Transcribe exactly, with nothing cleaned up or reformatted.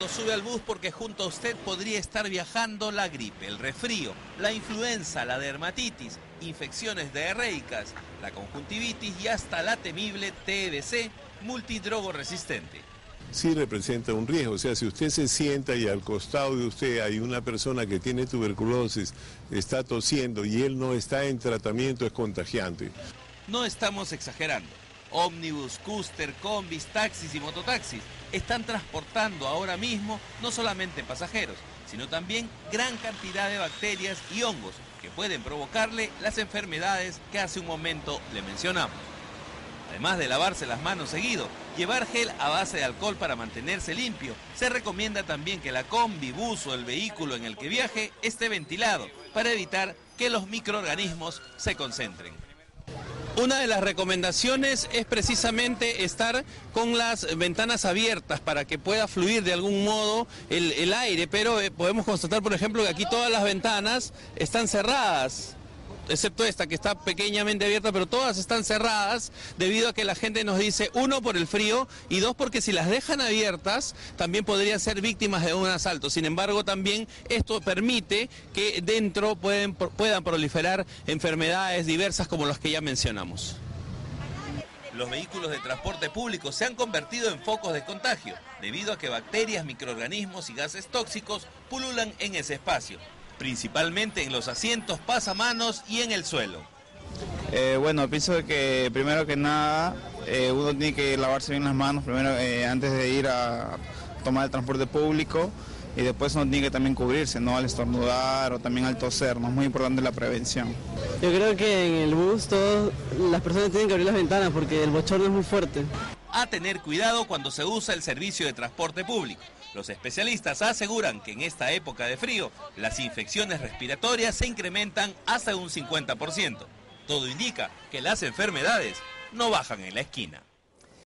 cuando sube al bus porque junto a usted podría estar viajando la gripe, el resfrío, la influenza, la dermatitis, infecciones diarreicas, la conjuntivitis y hasta la temible T B C, multidrogoresistente. Sí representa un riesgo, o sea, si usted se sienta y al costado de usted hay una persona que tiene tuberculosis, está tosiendo y él no está en tratamiento, es contagiante. No estamos exagerando. Ómnibus, cúster, combis, taxis y mototaxis están transportando ahora mismo no solamente pasajeros, sino también gran cantidad de bacterias y hongos que pueden provocarle las enfermedades que hace un momento le mencionamos. Además de lavarse las manos seguido, llevar gel a base de alcohol para mantenerse limpio, se recomienda también que la combi, bus o el vehículo en el que viaje esté ventilado para evitar que los microorganismos se concentren. Una de las recomendaciones es precisamente estar con las ventanas abiertas para que pueda fluir de algún modo el, el aire, pero eh, podemos constatar, por ejemplo, que aquí todas las ventanas están cerradas, excepto esta que está pequeñamente abierta, pero todas están cerradas debido a que la gente nos dice, uno, por el frío, y dos, porque si las dejan abiertas también podrían ser víctimas de un asalto. Sin embargo, también esto permite que dentro pueden, puedan proliferar enfermedades diversas como las que ya mencionamos. Los vehículos de transporte público se han convertido en focos de contagio debido a que bacterias, microorganismos y gases tóxicos pululan en ese espacio, principalmente en los asientos, pasamanos y en el suelo. Eh, bueno, pienso que primero que nada eh, uno tiene que lavarse bien las manos primero eh, antes de ir a tomar el transporte público, y después uno tiene que también cubrirse, ¿no? Al estornudar o también al toser, ¿no? Es muy importante la prevención. Yo creo que en el bus todas las personas tienen que abrir las ventanas porque el bochorno es muy fuerte. A tener cuidado cuando se usa el servicio de transporte público. Los especialistas aseguran que en esta época de frío, las infecciones respiratorias se incrementan hasta un cincuenta por ciento. Todo indica que las enfermedades no bajan en la esquina.